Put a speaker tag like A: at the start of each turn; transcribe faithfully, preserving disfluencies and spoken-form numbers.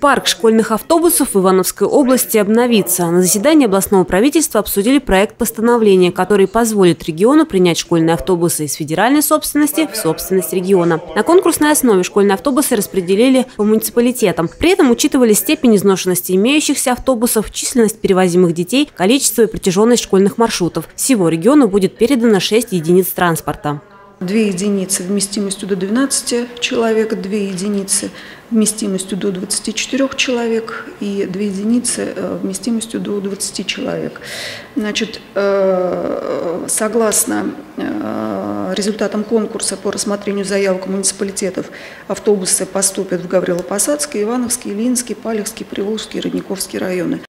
A: Парк школьных автобусов в Ивановской области обновится. На заседании областного правительства обсудили проект постановления, который позволит региону принять школьные автобусы из федеральной собственности в собственность региона. На конкурсной основе школьные автобусы распределили по муниципалитетам. При этом учитывали степень изношенности имеющихся автобусов, численность перевозимых детей, количество и протяженность школьных маршрутов. Всего региону будет передано шесть единиц транспорта.
B: Две единицы вместимостью до двенадцати человек, две единицы вместимостью до двадцати четырёх человек и две единицы вместимостью до двадцати человек. Значит, согласно результатам конкурса по рассмотрению заявок муниципалитетов, автобусы поступят в Гаврило-Посадский, Ивановский, Ильинский, Палехский, Приволжский и Родниковский районы.